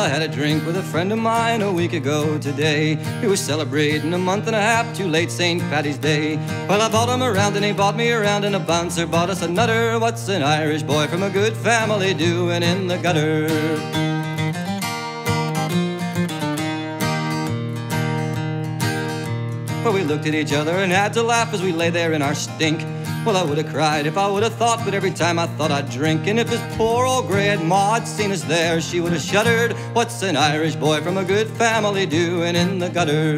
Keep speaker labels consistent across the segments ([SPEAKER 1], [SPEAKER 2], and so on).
[SPEAKER 1] I had a drink with a friend of mine a week ago today. We were celebrating a month and a half too late St. Paddy's Day. Well, I bought him around and he bought me around, and a bouncer bought us a nutter. What's an Irish boy from a good family doing in the gutter? Well, we looked at each other and had to laugh as we lay there in our stink. Well, I would have cried if I would have thought, but every time I thought I'd drink. And if this poor old grey-head ma had seen us there, she would have shuddered. What's an Irish boy from a good family doing in the gutter?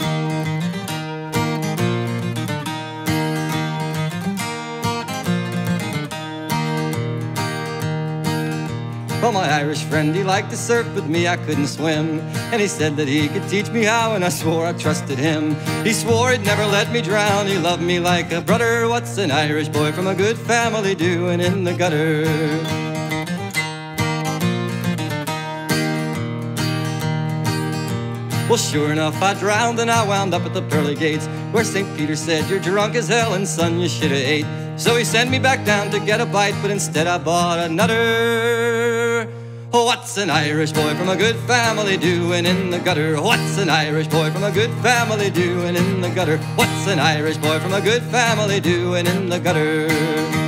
[SPEAKER 1] Well, my Irish friend, he liked to surf, but me, I couldn't swim. And he said that he could teach me how, and I swore I trusted him. He swore he'd never let me drown, he loved me like a brother. What's an Irish boy from a good family doing in the gutter? Well, sure enough, I drowned and I wound up at the pearly gates, where St. Peter said, "You're drunk as hell and son, you should have ate." So he sent me back down to get a bite, but instead I bought a nutter. Oh, what's an Irish boy from a good family doing in the gutter? What's an Irish boy from a good family doing in the gutter? What's an Irish boy from a good family doing in the gutter?